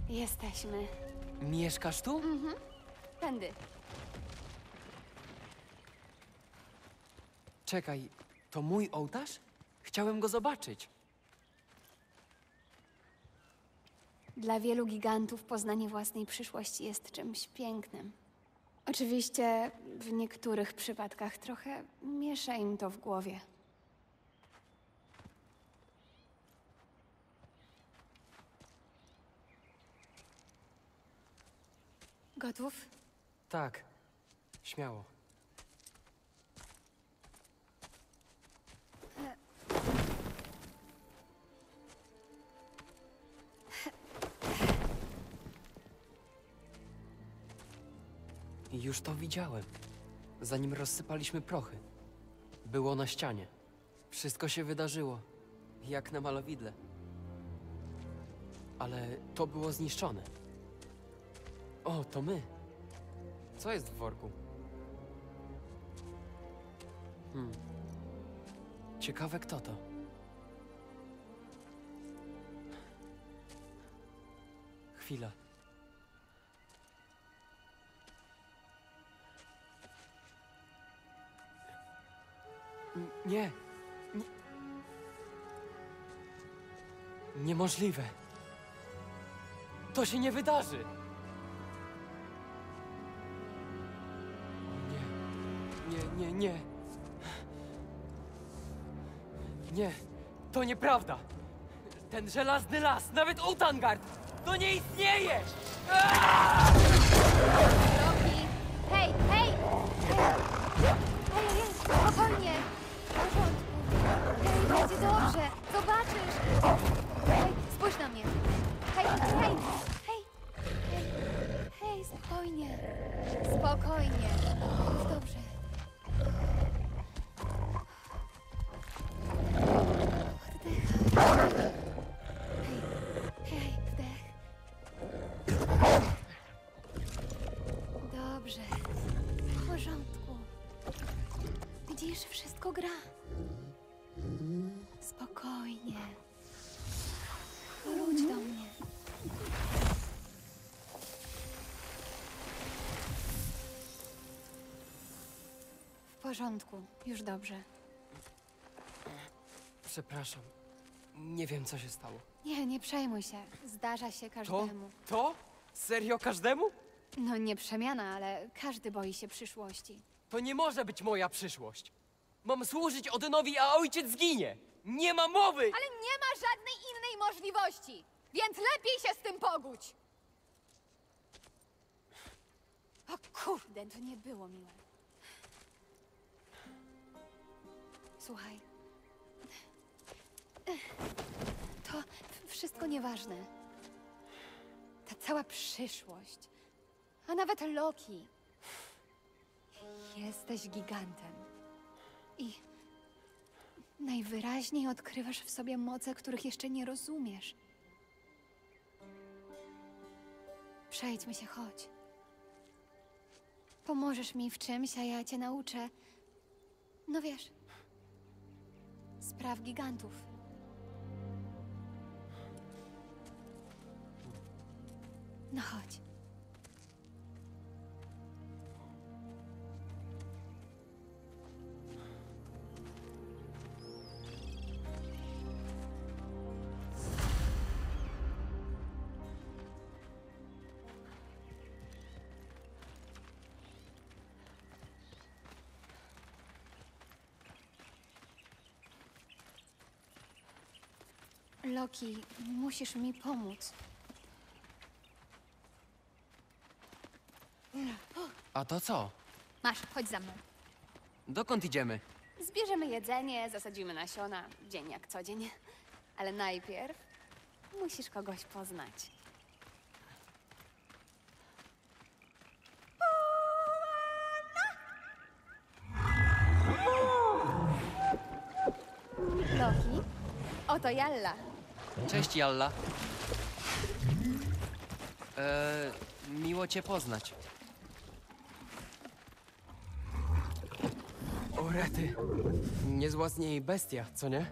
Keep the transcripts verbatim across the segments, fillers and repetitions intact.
Jesteśmy. Mieszkasz tu? Mhm. Tędy. Czekaj, to mój ołtarz? Chciałem go zobaczyć. Dla wielu gigantów poznanie własnej przyszłości jest czymś pięknym. Oczywiście w niektórych przypadkach trochę miesza im to w głowie. Gotów? Tak, śmiało. Już to widziałem, zanim rozsypaliśmy prochy. Było na ścianie. Wszystko się wydarzyło, jak na malowidle. Ale to było zniszczone. O, to my. Co jest w worku? Hmm. Ciekawe, kto to. Chwila. N- Nie. Nie. Niemożliwe. To się nie wydarzy. Nie. Nie, nie, nie. Nie. To nieprawda. Ten żelazny las, nawet Utangard, to nie istnieje! Rocky! Hej, hej! Hej, hej, hej, spokojnie! W porządku. Hej, będzie dobrze! Zobaczysz! Hej, spójrz na mnie! Hej, hej, hej! Hej, hej, spokojnie! Spokojnie! Już dobrze. Oddychaj. Hej, hej, wdech. Dobrze. W porządku. Widzisz, wszystko gra. Spokojnie. Wróć do mnie. W porządku. Już dobrze. Przepraszam. Nie wiem, co się stało. Nie, nie przejmuj się. Zdarza się To? każdemu. To? Serio każdemu? No nie przemiana, ale każdy boi się przyszłości. To nie może być moja przyszłość. Mam służyć Odynowi, a ojciec zginie. Nie ma mowy! Ale nie ma żadnej innej możliwości, więc lepiej się z tym pogódź. O kurde, to nie było miłe. Słuchaj. To wszystko nieważne. Ta cała przyszłość. A nawet Loki. Jesteś gigantem. I najwyraźniej odkrywasz w sobie moce, których jeszcze nie rozumiesz. Przejdźmy się, chodź. Pomożesz mi w czymś, a ja cię nauczę. No wiesz, spraw gigantów. No chodź. Loki, musisz mi pomóc. A to co? Masz, chodź za mną. Dokąd idziemy? Zbierzemy jedzenie, zasadzimy nasiona, dzień jak co dzień. Ale najpierw musisz kogoś poznać. Loki, oto Jalla. Cześć, Jalla. Eee, miło cię poznać. O rety. Niezła z niej bestia, co nie?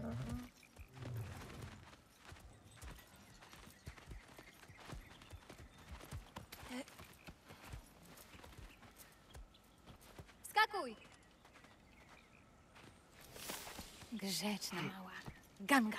Grzeczna mała. Ganga.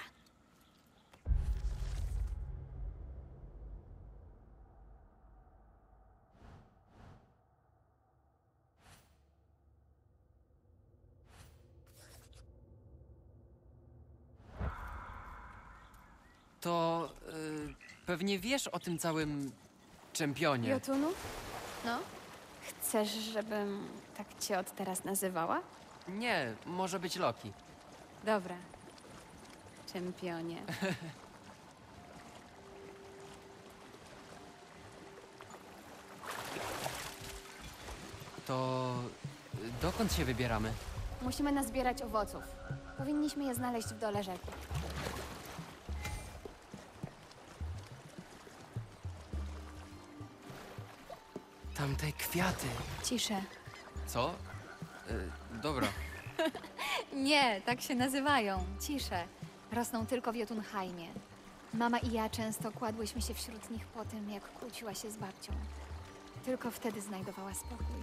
To y, pewnie wiesz o tym całym czempionie. Jotunu? No? Chcesz, żebym tak cię od teraz nazywała? Nie, może być Loki. Dobra. Czempionie. To y, dokąd się wybieramy? Musimy nazbierać owoców. Powinniśmy je znaleźć w dole rzeki. Tamte kwiaty. Ciszę. Co? Y, dobra. Nie, tak się nazywają. Ciszę. Rosną tylko w Jotunheimie. Mama i ja często kładłyśmy się wśród nich po tym, jak kłóciła się z babcią. Tylko wtedy znajdowała spokój.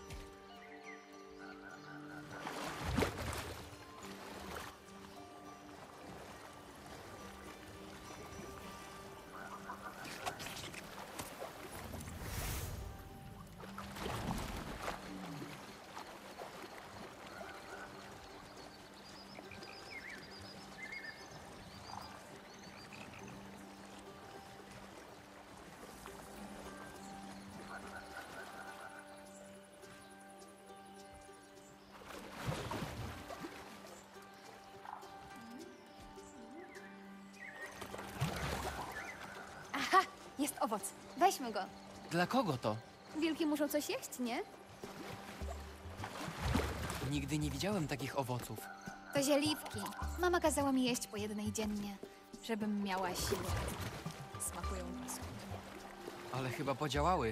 Aha! Jest owoc. Weźmy go. Dla kogo to? Wilki muszą coś jeść, nie? Nigdy nie widziałem takich owoców. To zieliwki. Mama kazała mi jeść po jednej dziennie, żebym miała siłę. Smakują paskudnie. Ale chyba podziałały.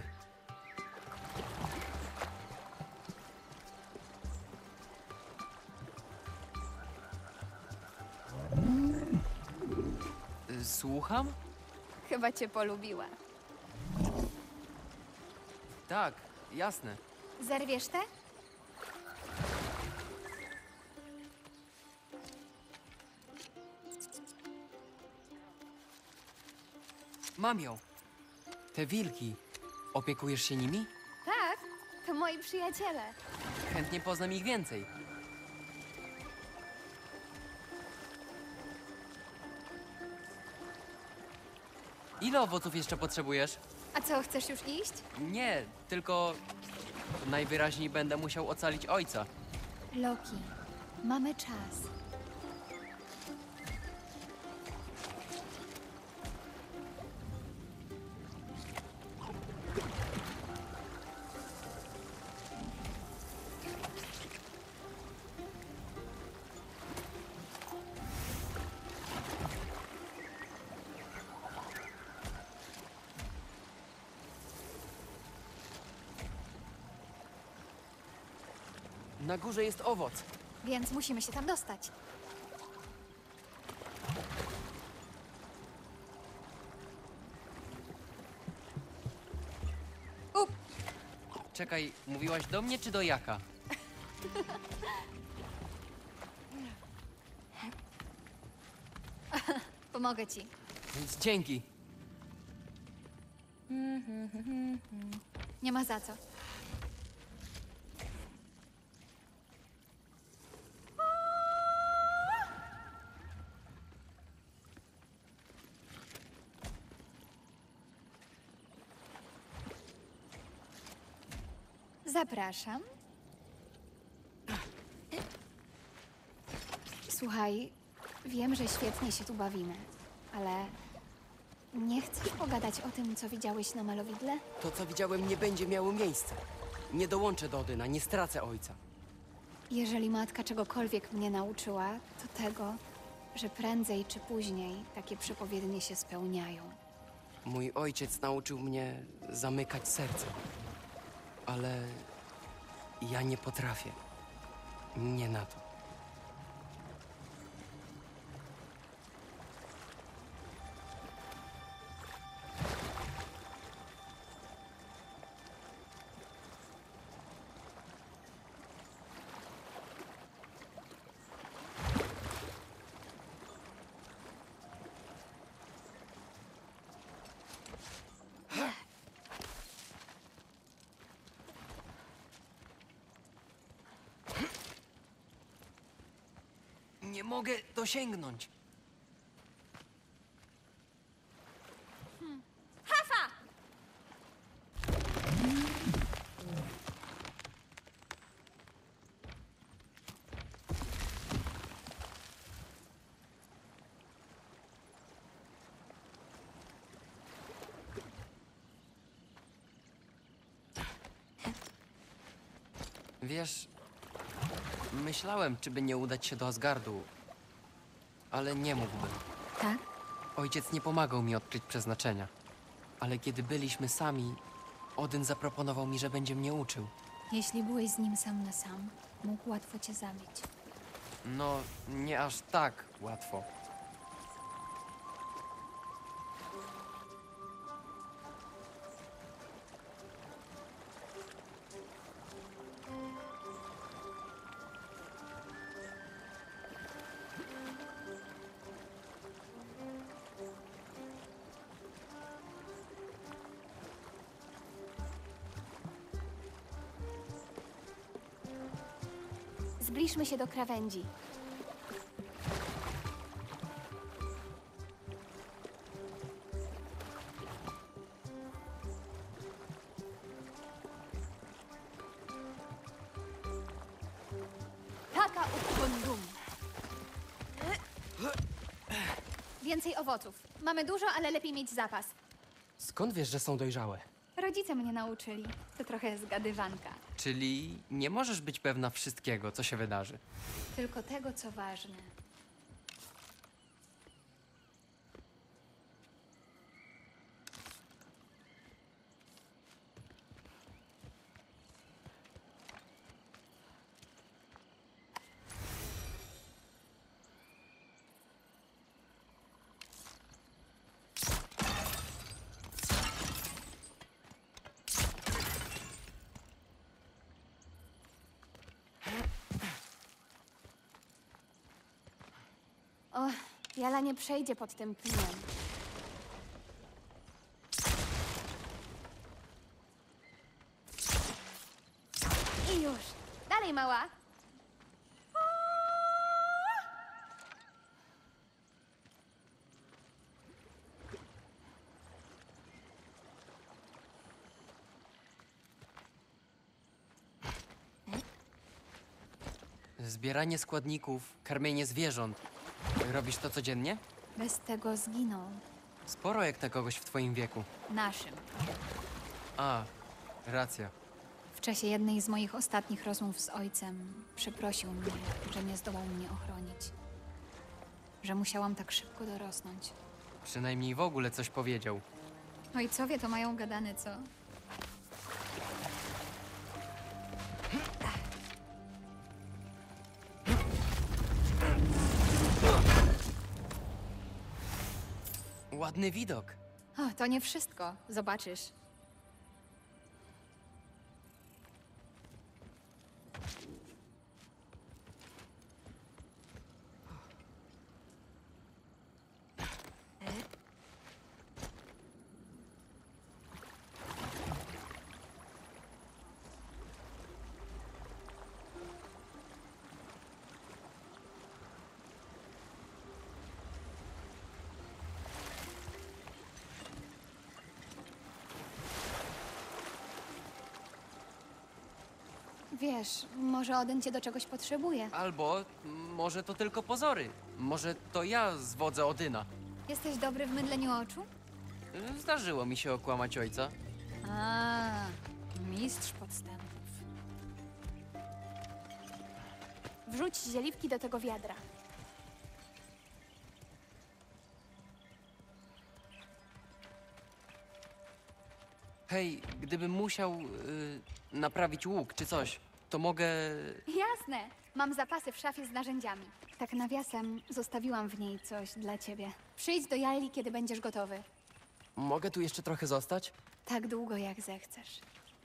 Y, Słucham? Chyba cię polubiła. Tak, jasne. Zerwiesz te? Mam ją. Te wilki. Opiekujesz się nimi? Tak, to moi przyjaciele. Chętnie poznam ich więcej. Ile owoców jeszcze potrzebujesz? A co, chcesz już iść? Nie, tylko najwyraźniej będę musiał ocalić ojca. Loki, mamy czas. Na górze jest owoc. Więc musimy się tam dostać. Up! Czekaj, mówiłaś do mnie czy do Jaka? Pomogę ci. Więc dzięki. Nie ma za co. Zapraszam. Słuchaj, wiem, że świetnie się tu bawimy, ale nie chcesz pogadać o tym, co widziałeś na malowidle? To, co widziałem, nie będzie miało miejsca. Nie dołączę do Odyna, nie stracę ojca. Jeżeli matka czegokolwiek mnie nauczyła, to tego, że prędzej czy później takie przepowiednie się spełniają. Mój ojciec nauczył mnie zamykać serce. Ale ja nie potrafię. Nie na to. Nie mogę dosięgnąć. Hafa! Wiesz, myślałem, czy by nie udać się do Asgardu, ale nie mógłbym. Tak? Ojciec nie pomagał mi odkryć przeznaczenia. Ale kiedy byliśmy sami, Odyn zaproponował mi, że będzie mnie uczył. Jeśli byłeś z nim sam na sam, mógł łatwo cię zabić. No, nie aż tak łatwo. Zbliżmy się do krawędzi. Taka ukondum. Więcej owoców. Mamy dużo, ale lepiej mieć zapas. Skąd wiesz, że są dojrzałe? Rodzice mnie nauczyli. To trochę zgadywanka. Czyli nie możesz być pewna wszystkiego, co się wydarzy. Tylko tego, co ważne. O, Jala nie przejdzie pod tym pniem. I już. Dalej, mała. Zbieranie składników, karmienie zwierząt. Robisz to codziennie? Bez tego zginął. Sporo jak na kogoś w twoim wieku. Naszym. A, racja. W czasie jednej z moich ostatnich rozmów z ojcem przeprosił mnie, że nie zdołał mnie ochronić. Że musiałam tak szybko dorosnąć. Przynajmniej w ogóle coś powiedział. Ojcowie to mają gadane, co? Ładny widok. O, to nie wszystko. Zobaczysz. Wiesz, może Odyn cię do czegoś potrzebuje. Albo m, może to tylko pozory. Może to ja zwodzę Odyna. Jesteś dobry w mydleniu oczu? Y, Zdarzyło mi się okłamać ojca. A, mistrz podstępów. Wrzuć zieliwki do tego wiadra. Hej, gdybym musiał y, naprawić łuk czy coś, to mogę... Jasne. Mam zapasy w szafie z narzędziami. Tak nawiasem, zostawiłam w niej coś dla ciebie. Przyjdź do Jalli, kiedy będziesz gotowy. Mogę tu jeszcze trochę zostać? Tak długo, jak zechcesz.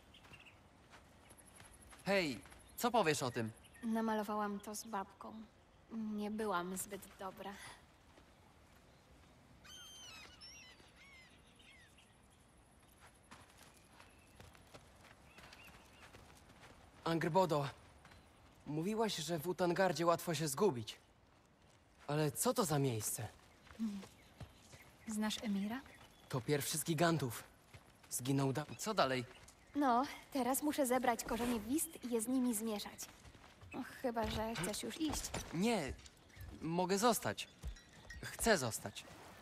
Hej, co powiesz o tym? Namalowałam to z babką. Nie byłam zbyt dobra. Angrbodo, mówiłaś, że w Utangardzie łatwo się zgubić. Ale co to za miejsce? Znasz Emira? To pierwszy z gigantów. Zginął da... Co dalej? No, teraz muszę zebrać korzenie wist i je z nimi zmieszać. No, chyba, że chcesz już iść. Nie, mogę zostać. Chcę zostać.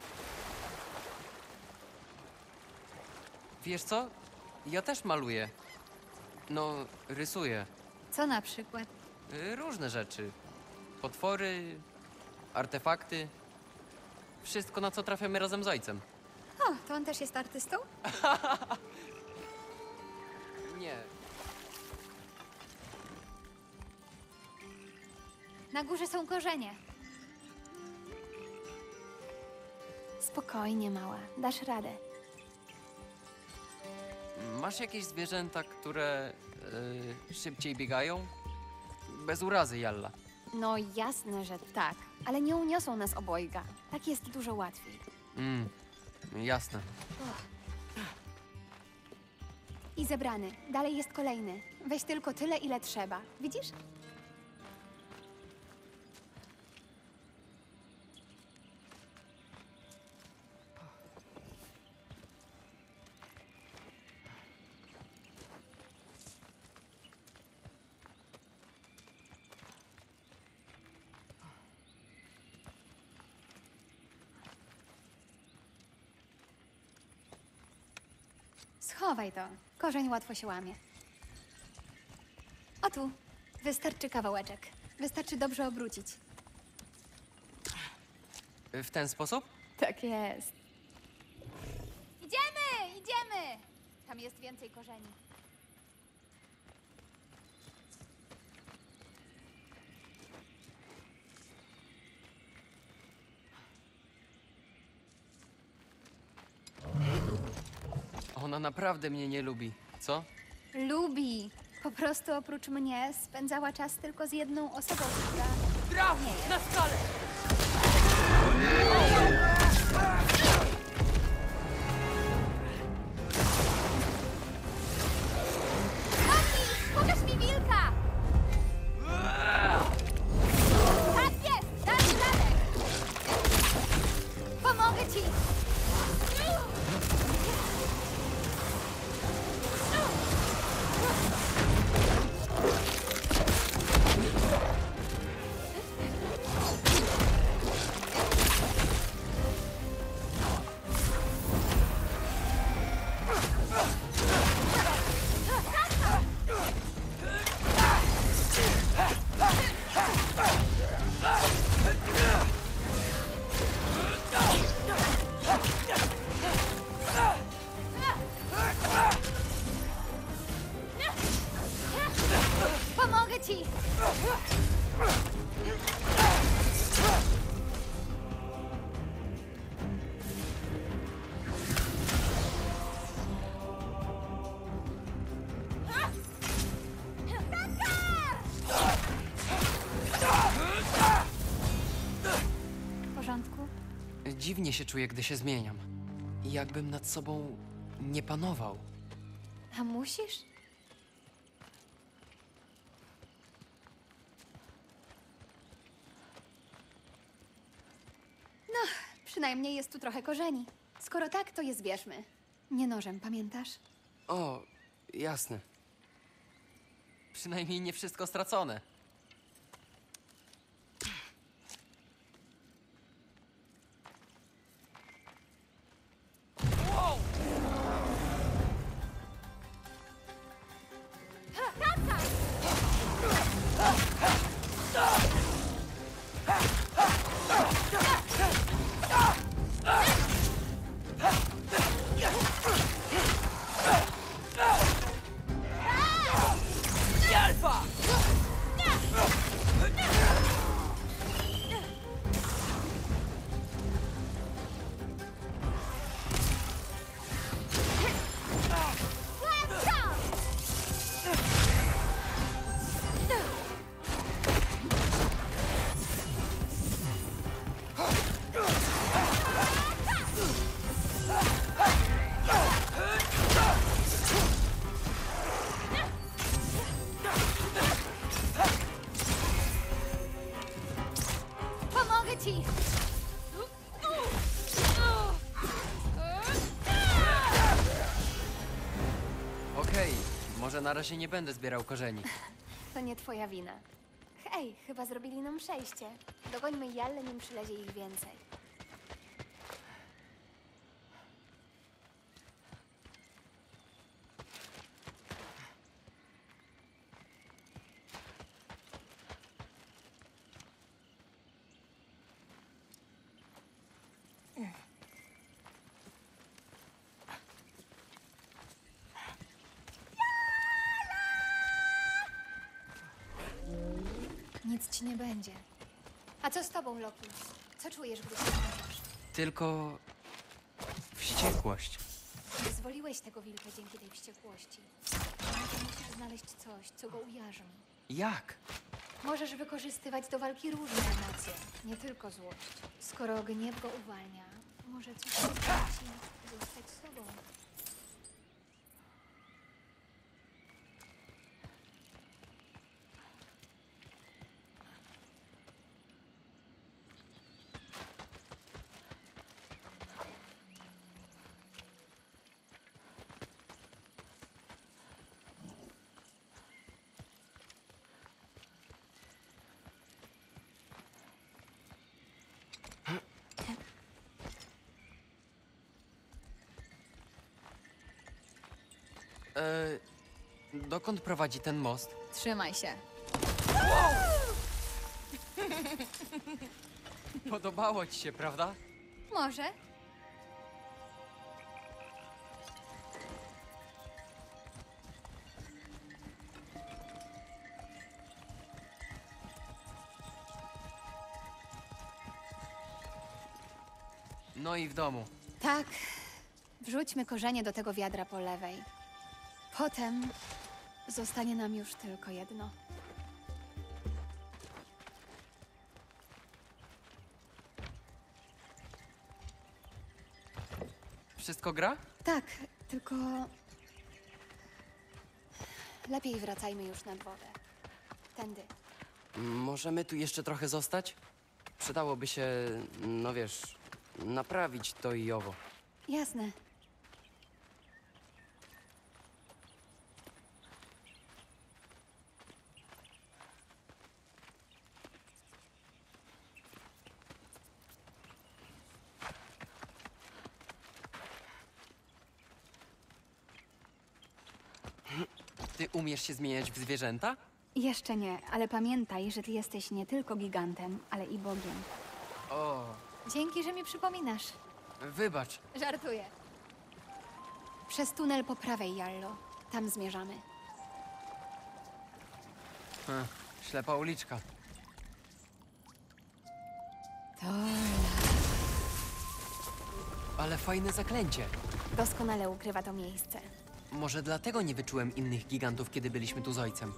Wiesz co? Ja też maluję. No, rysuję. Co na przykład? Y, Różne rzeczy. Potwory, artefakty. Wszystko, na co trafiamy razem z ojcem. O, to on też jest artystą? Nie. Na górze są korzenie. Spokojnie, mała. Dasz radę. Masz jakieś zwierzęta, które y, szybciej biegają? Bez urazy, Jalla. No jasne, że tak. Ale nie uniosą nas obojga. Tak jest dużo łatwiej. Mm, jasne. I zebrany. Dalej jest kolejny. Weź tylko tyle, ile trzeba. Widzisz? Schowaj to. Korzeń łatwo się łamie. O tu. Wystarczy kawałeczek. Wystarczy dobrze obrócić. Y, W ten sposób? Tak jest. Idziemy! Idziemy! Tam jest więcej korzeni. Ona naprawdę mnie nie lubi, co? Lubi. Po prostu oprócz mnie spędzała czas tylko z jedną osobą, która... Draf! Na skalę! Pokaż mi wilka! Tak jest! Dasz radę! Pomogę ci! Pomogę ci! W porządku? Dziwnie się czuję, gdy się zmieniam. Jakbym nad sobą nie panował. A musisz? No, przynajmniej jest tu trochę korzeni. Skoro tak, to je zbierzmy. Nie nożem, pamiętasz? O, jasne. Przynajmniej nie wszystko stracone. Alfa! Może na razie nie będę zbierał korzeni. To nie twoja wina. Hej, chyba zrobili nam przejście. Dogońmy Jallę, nim przylezie ich więcej. Nic ci nie będzie. A co z tobą, Loki? Co czujesz, gdy się możesz? Tylko... wściekłość. Wyzwoliłeś tego wilka dzięki tej wściekłości. Ale musisz znaleźć coś, co go ujarzmi. Jak? Możesz wykorzystywać do walki różne emocje, nie tylko złość. Skoro gniew go uwalnia, może coś pozwoli ci zostać sobą. E, dokąd prowadzi ten most? Trzymaj się. Podobało ci się, prawda? Może? No i w domu. Tak. Wrzućmy korzenie do tego wiadra po lewej. Potem zostanie nam już tylko jedno. Wszystko gra? Tak, tylko... Lepiej wracajmy już nad wodę. Tędy. Możemy tu jeszcze trochę zostać? Przydałoby się, no wiesz, naprawić to i owo. Jasne. Ty umiesz się zmieniać w zwierzęta? Jeszcze nie, ale pamiętaj, że ty jesteś nie tylko gigantem, ale i Bogiem. O, Dzięki, że mi przypominasz. wybacz. Żartuję. Przez tunel po prawej, Jallo. Tam zmierzamy. Hm, ślepa uliczka. To... Ale fajne zaklęcie. Doskonale ukrywa to miejsce. Może dlatego nie wyczułem innych gigantów, kiedy byliśmy tu z ojcem.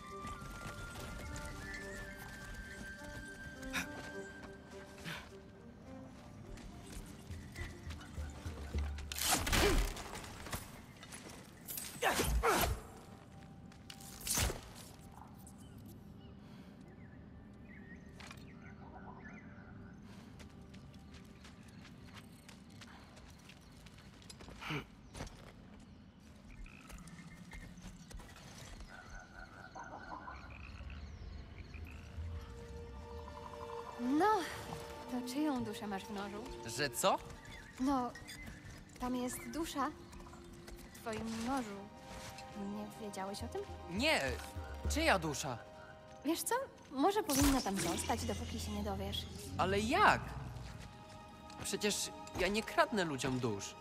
No, to czyją duszę masz w nożu? Że co? No, tam jest dusza w twoim nożu. Nie wiedziałeś o tym? Nie, czyja dusza? Wiesz co? Może powinna tam zostać, dopóki się nie dowiesz. Ale jak? Przecież ja nie kradnę ludziom dusz.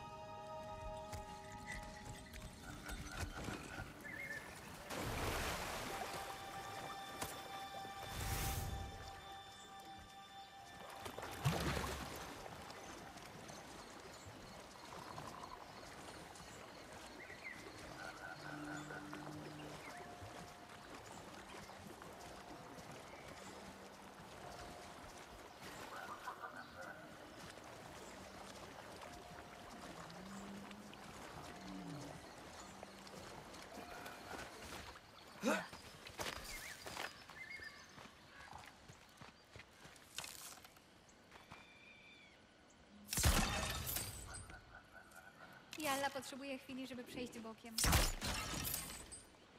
Jalla potrzebuje chwili, żeby przejść bokiem.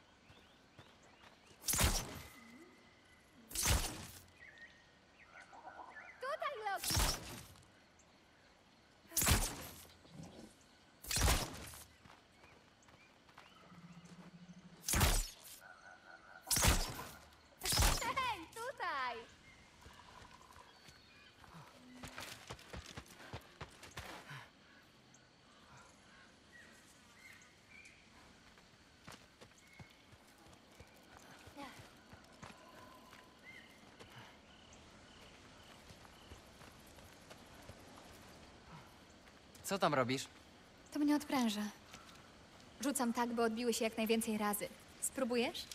Co tam robisz? To mnie odpręża. Rzucam tak, by odbiły się jak najwięcej razy. Spróbujesz?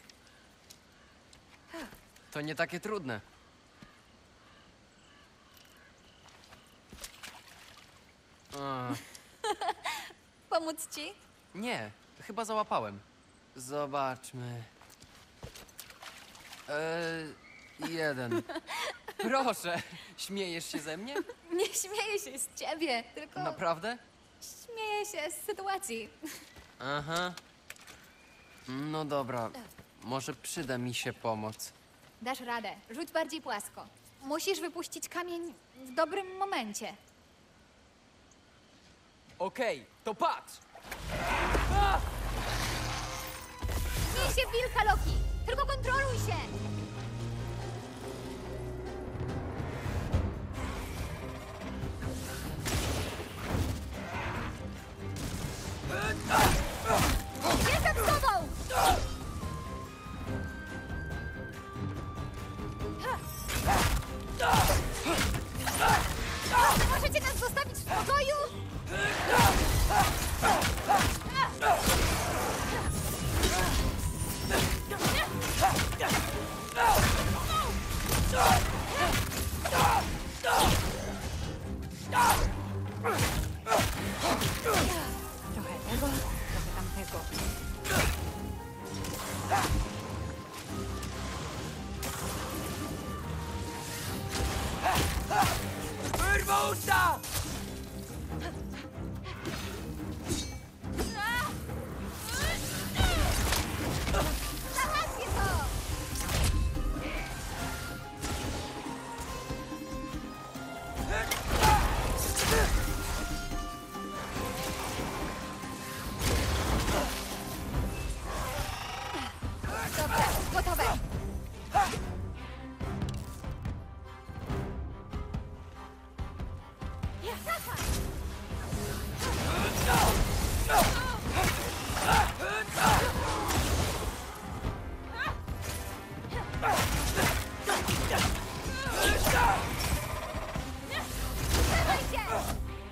To nie takie trudne. A, Pomóc ci? nie, chyba załapałem. Zobaczmy. Eee, jeden. Proszę, śmiejesz się ze mnie? Nie śmieję się z ciebie, tylko Naprawdę? śmieję się z sytuacji. Aha. No dobra, może przyda mi się pomoc. Dasz radę. Rzuć bardziej płasko. Musisz wypuścić kamień w dobrym momencie. Okej, to patrz! Śmiej się w wilka, Loki! Tylko kontroluj się! Jestem z tobą! Możecie nas zostawić w spokoju? Trochę tego, trochę tamtego. Wyrwał usta! Załatwię to! Dobra, gotowe. Trzymaj się!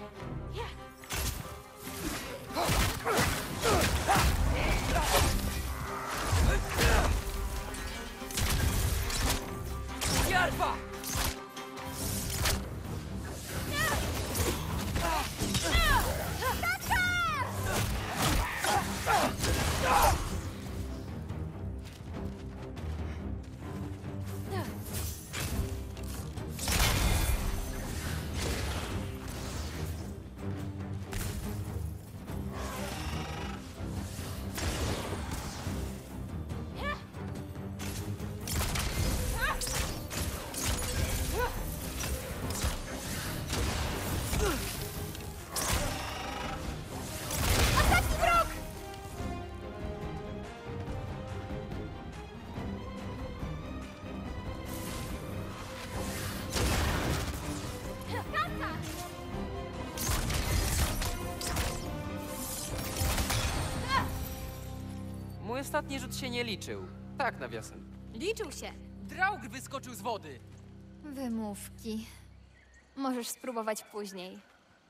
Jarfa! Ostatni wróg! Kasa! Mój ostatni rzut się nie liczył. Tak, nawiasem. Liczył się. Draug wyskoczył z wody! Wymówki. Możesz spróbować później.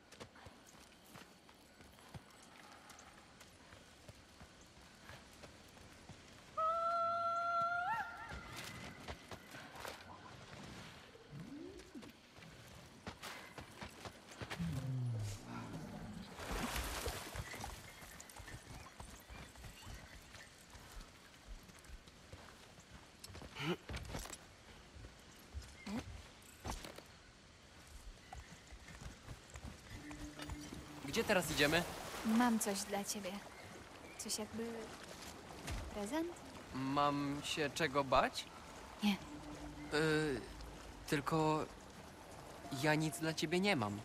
Gdzie teraz idziemy? Mam coś dla ciebie. Coś jakby... prezent? Mam się czego bać? Nie. Yy, tylko ja nic dla ciebie nie mam.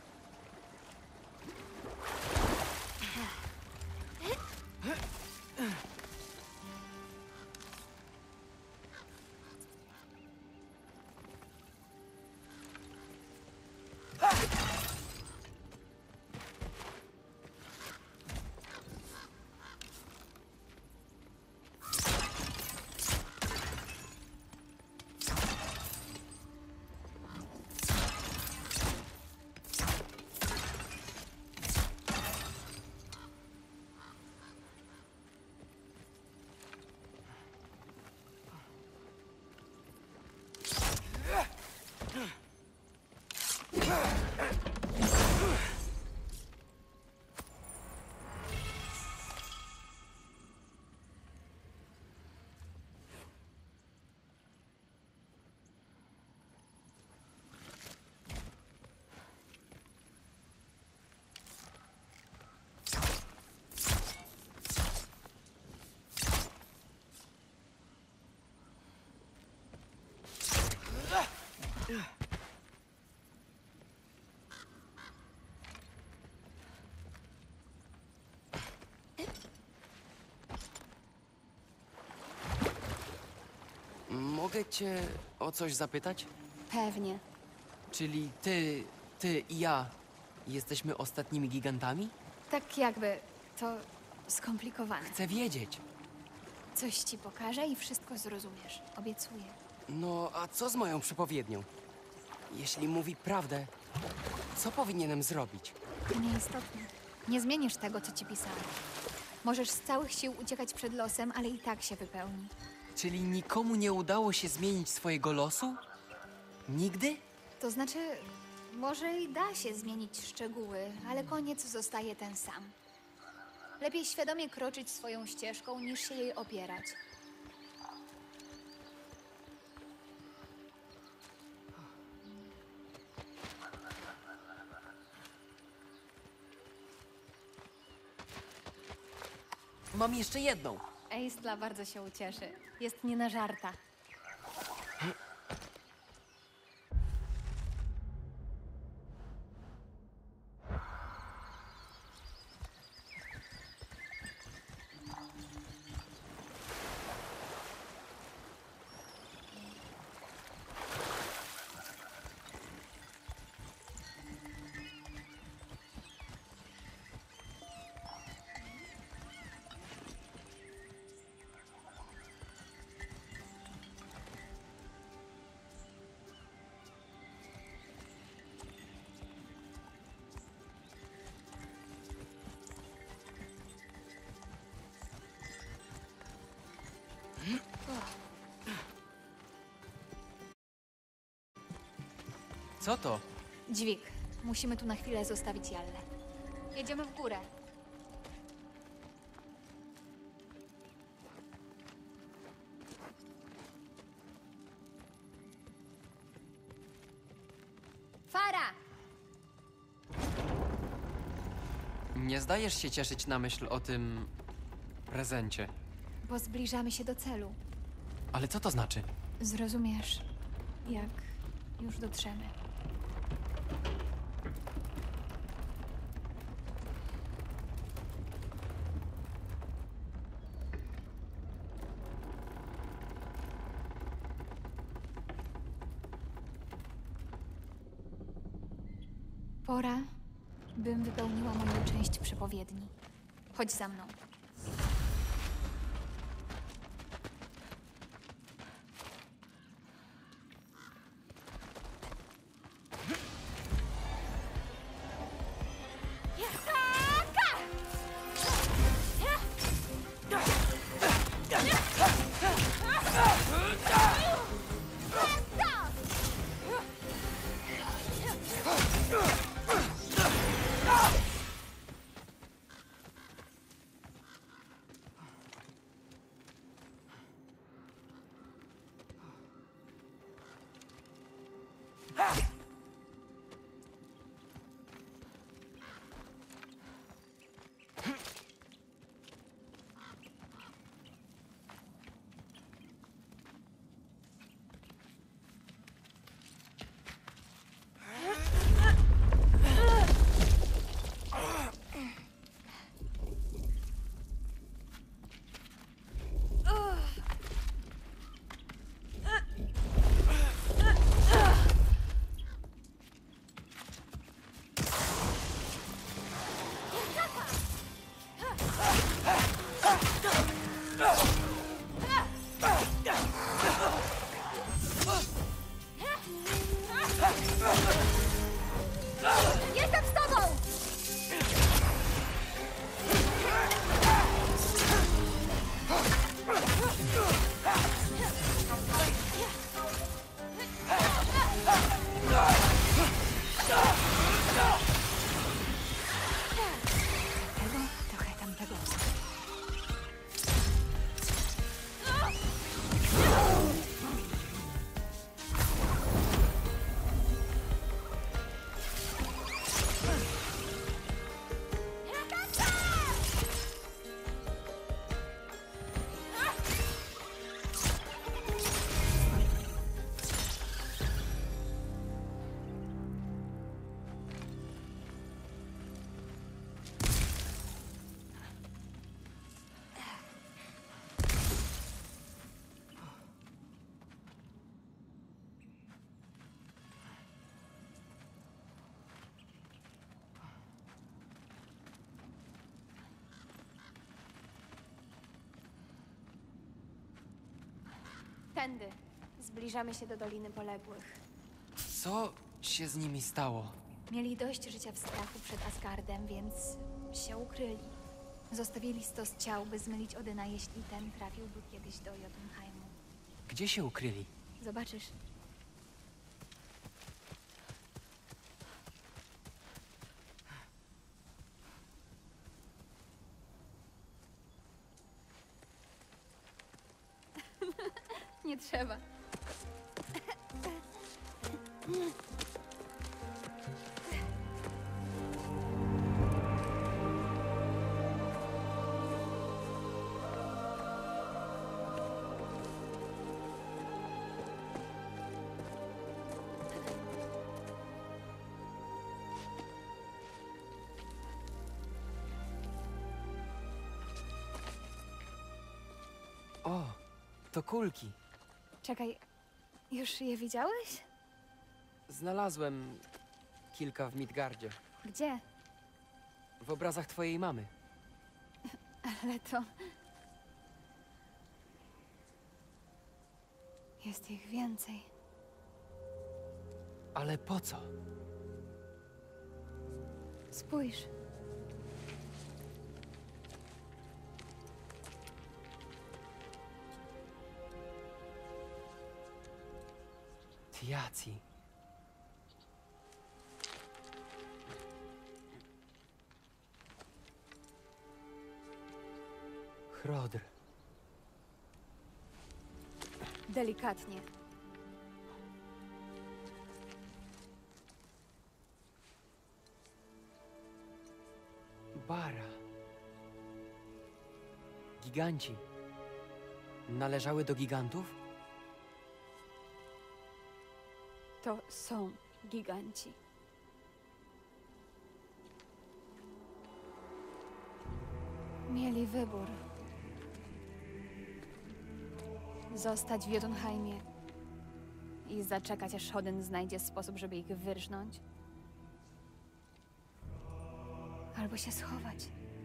mogę cię o coś zapytać? Pewnie. Czyli ty, ty i ja jesteśmy ostatnimi gigantami? Tak jakby to skomplikowane. Chcę wiedzieć. Coś ci pokażę i wszystko zrozumiesz. Obiecuję. No, a co z moją przepowiednią? Jeśli mówi prawdę, co powinienem zrobić? To nieistotne. Nie zmienisz tego, co ci pisałam. Możesz z całych sił uciekać przed losem, ale i tak się wypełni. Czyli nikomu nie udało się zmienić swojego losu? Nigdy? To znaczy, może i da się zmienić szczegóły, ale koniec zostaje ten sam. Lepiej świadomie kroczyć swoją ścieżką, niż się jej opierać. Mam jeszcze jedną. Aistla bardzo się ucieszy. Jest nie na żarta. Co to? Dźwig. Musimy tu na chwilę zostawić Jallę. Jedziemy w górę. Fara! Nie zdajesz się cieszyć na myśl o tym prezencie. Bo zbliżamy się do celu. Ale co to znaczy? Zrozumiesz, jak już dotrzemy. Pora, bym wypełniła moją część przepowiedni. Chodź za mną. Jestem z tobą! Tego, trochę tamtego. Tędy. Zbliżamy się do Doliny Poległych. Co się z nimi stało? Mieli dość życia w strachu przed Asgardem, więc się ukryli. Zostawili stos ciał, by zmylić Odyna, jeśli ten trafiłby kiedyś do Jotunheimu. Gdzie się ukryli? Zobaczysz. Nie trzeba. O, to kulki. Czekaj, już je widziałeś? Znalazłem kilka w Midgardzie. Gdzie? W obrazach twojej mamy. Ale to... Jest ich więcej. Ale po co? Spójrz. Tiaci. Hrodr. Delikatnie. Bara. Giganci. Należały do gigantów? To są giganci. Mieli wybór. Zostać w Jotunheimie i zaczekać, aż Odyn znajdzie sposób, żeby ich wyrżnąć. Albo się schować.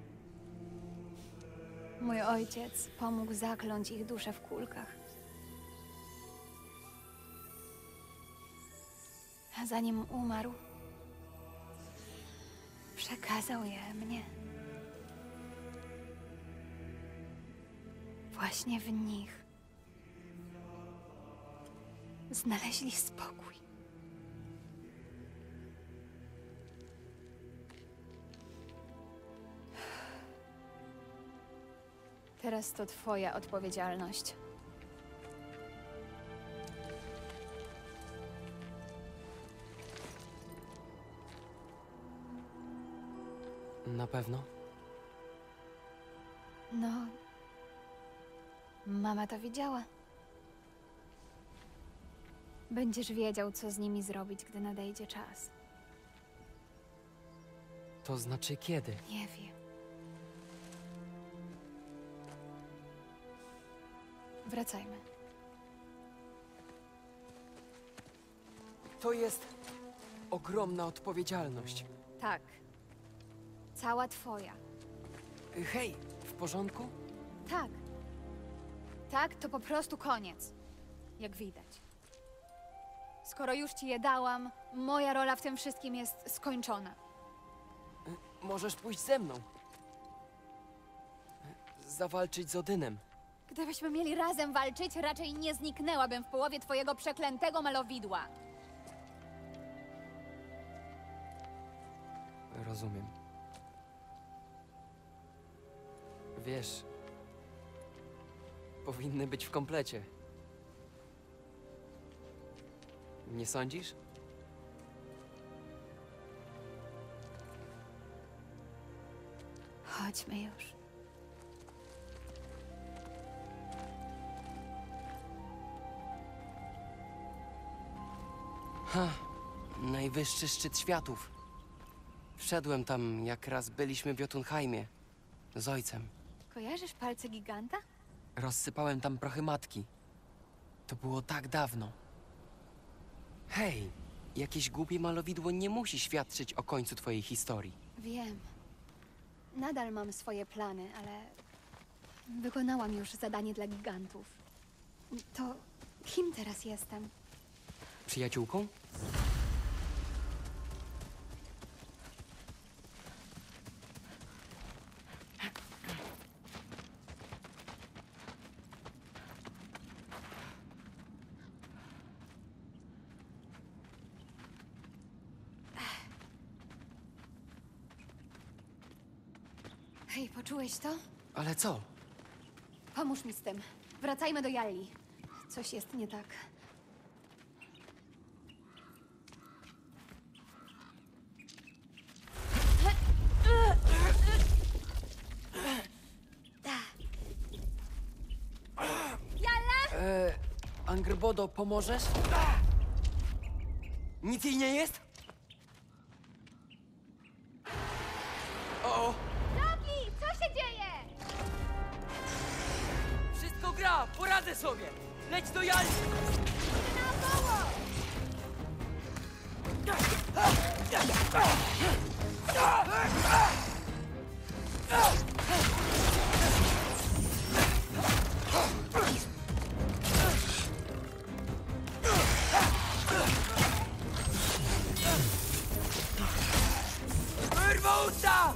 Mój ojciec pomógł zakląć ich dusze w kulkach. A zanim umarł, przekazał je mnie. Właśnie w nich znaleźli spokój. Teraz to twoja odpowiedzialność. Na pewno? No, mama to widziała. Będziesz wiedział, co z nimi zrobić, gdy nadejdzie czas. To znaczy kiedy? Nie wiem. Wracajmy. To jest ogromna odpowiedzialność. Tak. Cała twoja. Hej, w porządku? Tak. Tak, to po prostu koniec. Jak widać. Skoro już ci je dałam, moja rola w tym wszystkim jest skończona. Możesz pójść ze mną. Zawalczyć z Odynem. Gdybyśmy mieli razem walczyć, raczej nie zniknęłabym w połowie twojego przeklętego malowidła. Rozumiem. Wiesz, powinny być w komplecie. Nie sądzisz? Chodźmy już. Ha, najwyższy szczyt światów. Wszedłem tam, jak raz byliśmy w Jotunheimie. Z ojcem. Kojarzysz palce giganta? Rozsypałem tam prochy matki. To było tak dawno. Hej, jakieś głupie malowidło nie musi świadczyć o końcu twojej historii. Wiem. Nadal mam swoje plany, ale wykonałam już zadanie dla gigantów. To Kim teraz jestem? Przyjaciółką? Hej, poczułeś to? Ale co? Pomóż mi z tym. Wracajmy do Jalli. Coś jest nie tak. Jalla! E, Angrbodo, pomożesz? Nic jej nie jest? O! Loki, co się dzieje? Wszystko gra! Poradzę sobie! Leć do Jali! Naokoło! Wyrwółca!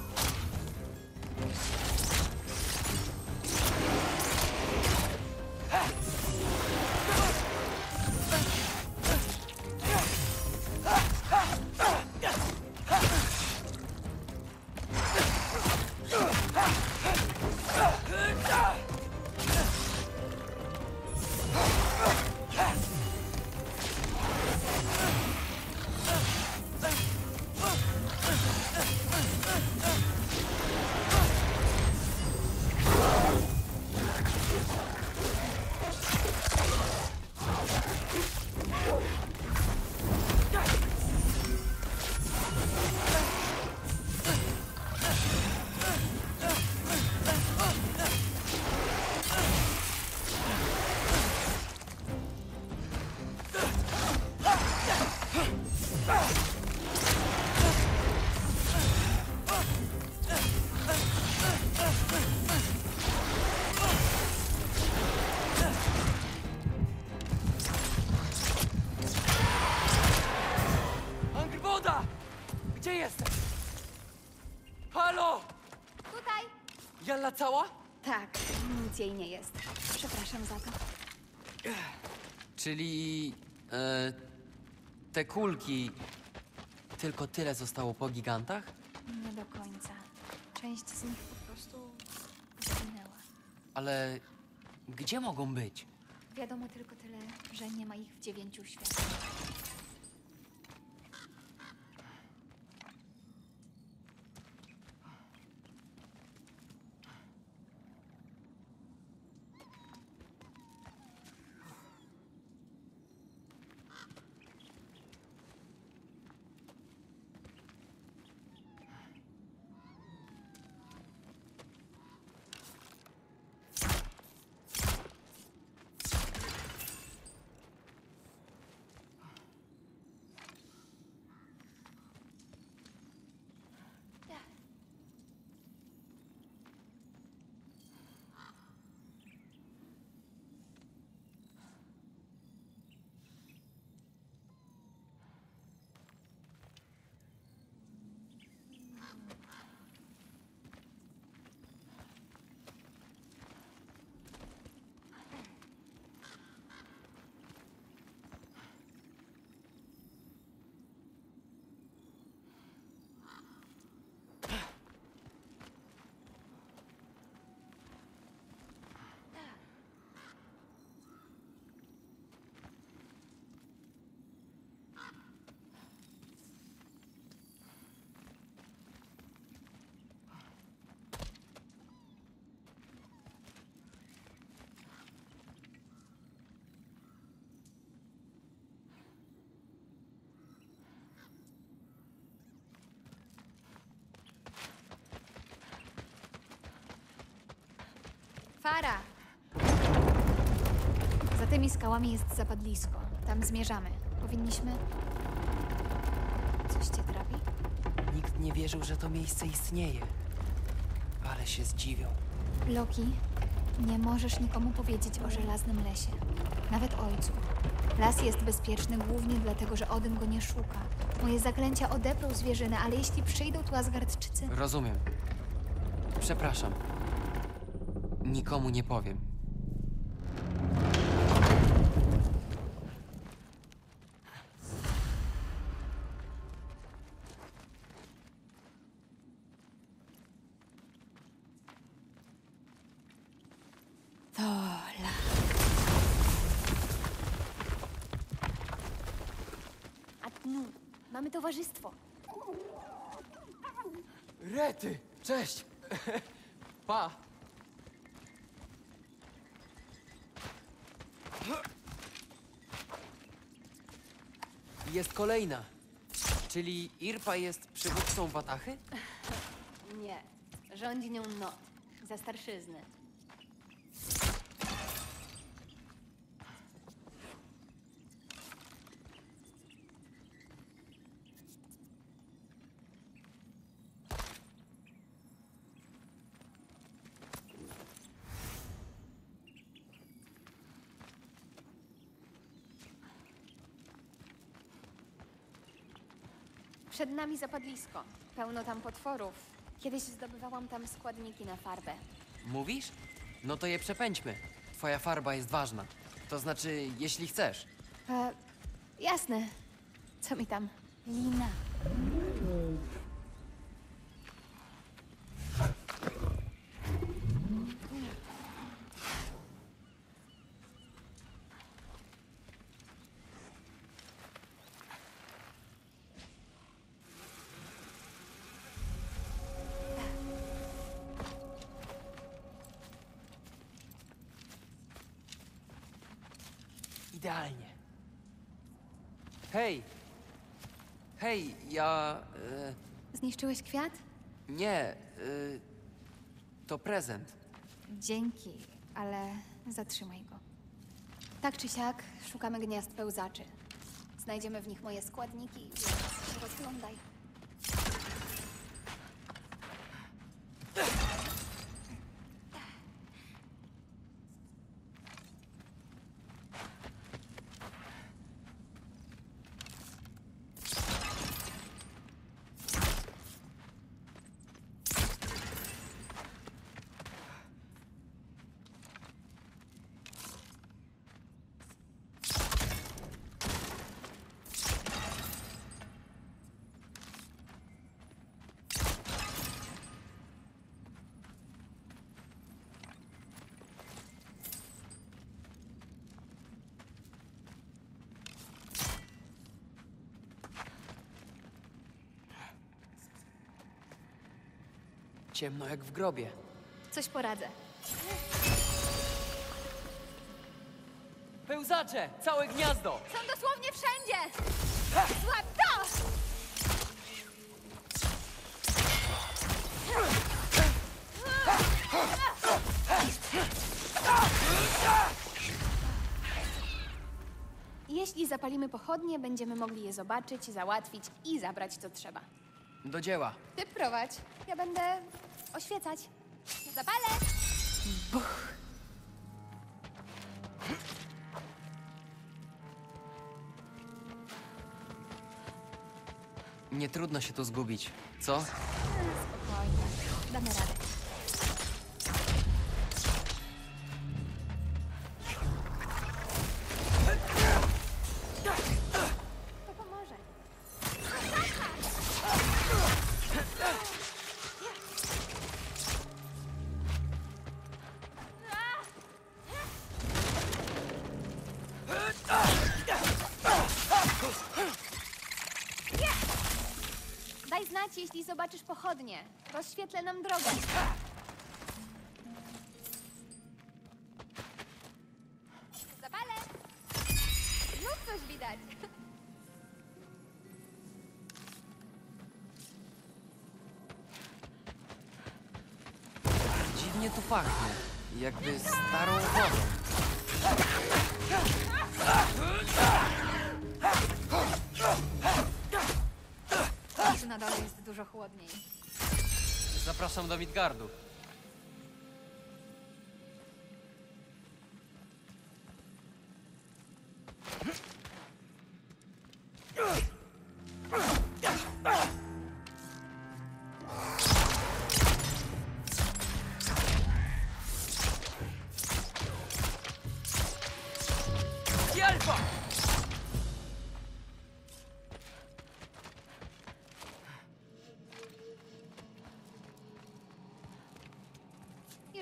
Angrboda! Gdzie jesteś? Halo! Tutaj! Jalla cała? Tak, nic jej nie jest. Przepraszam za to. Czyli... E, te kulki... Tylko tyle zostało po gigantach? Nie do końca. Część z nich po prostu zginęła. Ale... Gdzie mogą być? Wiadomo tylko tyle, że nie ma ich w dziewięciu światach. Fara! Za tymi skałami jest zapadlisko. Tam zmierzamy. Powinniśmy... Coś cię trapi? Nikt nie wierzył, że to miejsce istnieje. Ale się zdziwią. Loki, Nie możesz nikomu powiedzieć o żelaznym lesie. Nawet ojcu. Las jest bezpieczny głównie dlatego, że Odyn go nie szuka. Moje zaklęcia odeprą zwierzynę, ale jeśli przyjdą tu Asgardczycy... Rozumiem. Przepraszam. Nikomu nie powiem. Tola. A nu, mamy towarzystwo. Rety! Cześć! Pa! Jest kolejna. Czyli Irpa jest przywódcą Watachy? Nie, rządzi nią Not, za starszyzny. Przed nami zapadlisko. Pełno tam potworów. Kiedyś zdobywałam tam składniki na farbę. Mówisz? No to je przepędźmy. Twoja farba jest ważna. To znaczy, jeśli chcesz. E, jasne. Co mi tam? Lina. Idealnie. Hej! Hej, ja... E, Zniszczyłeś kwiat? nie, e, to prezent. Dzięki, ale zatrzymaj go. Tak czy siak, szukamy gniazd pełzaczy. Znajdziemy w nich moje składniki, więc się rozglądaj. Ciemno jak w grobie. Coś poradzę. Pełzacze! Całe gniazdo! Są dosłownie wszędzie! Złap to! Jeśli zapalimy pochodnie, będziemy mogli je zobaczyć, załatwić i zabrać co trzeba. Do dzieła. Ty prowadź, ja będę oświecać. Zapalę! Nie trudno się tu zgubić, co? Spokojnie, damy radę. To pomoże. Daj znać, jeśli zobaczysz pochodnie. Rozświetlę nam drogę. Zapalę! Znów coś widać. Dziwnie tu pachnie. Jakby starą wodą. Tu na dole jest dużo chłodniej. Zapraszam do Midgardu.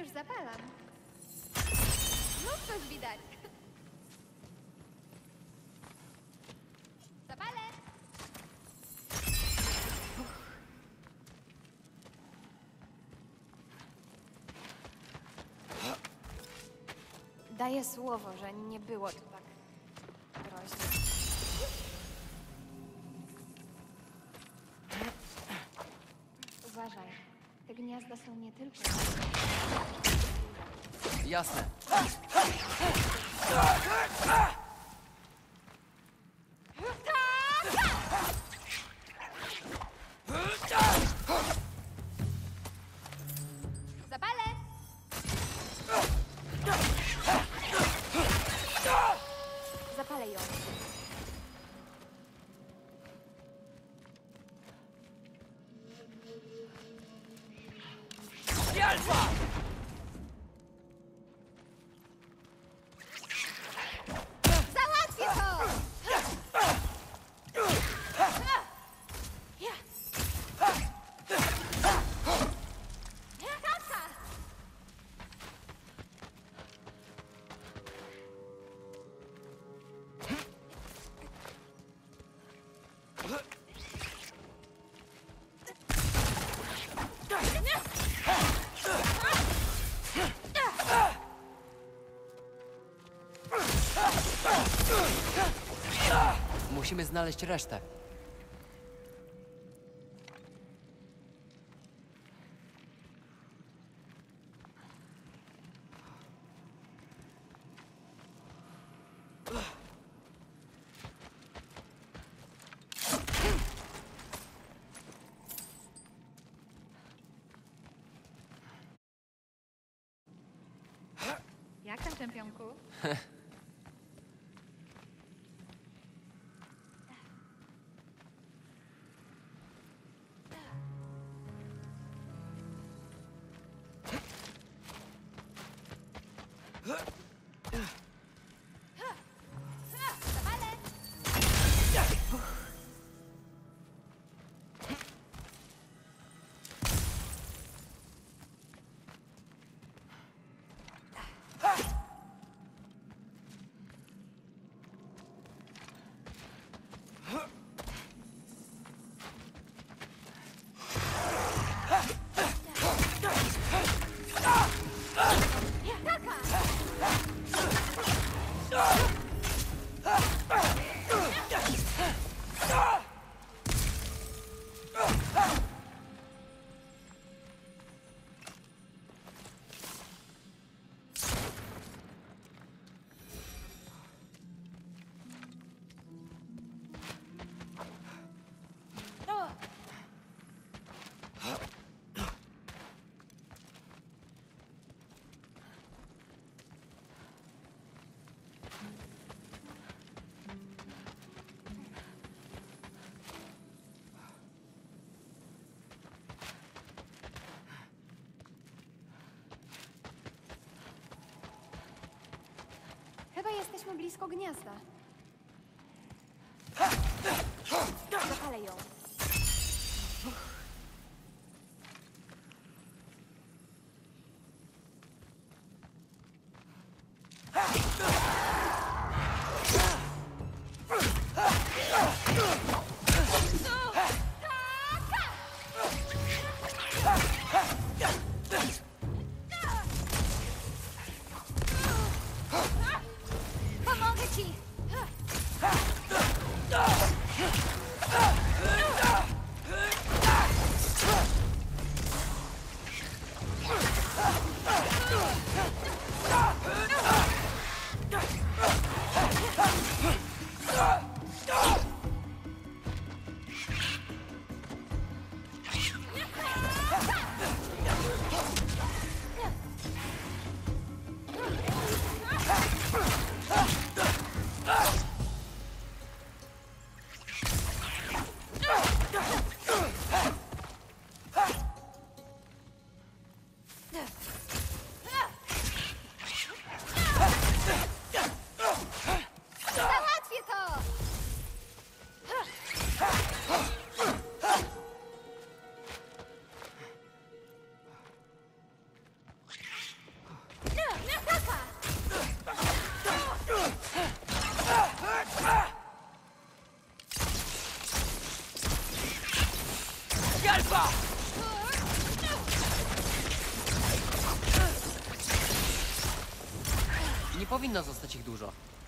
już zapalam. Znów coś widać. Zapalę! Daję słowo, że nie było to tak groźne. Uważaj, te gniazda są nie tylko... Jasne. Zapalę! Zapalę ją. Alfa! Załatwię to! Tata! Musimy znaleźć resztę. Jak tam, czempionku? Zapalę! Chyba jesteśmy blisko gniazda. Zapalę ją. Pomogę ci! powinno zostać ich dużo.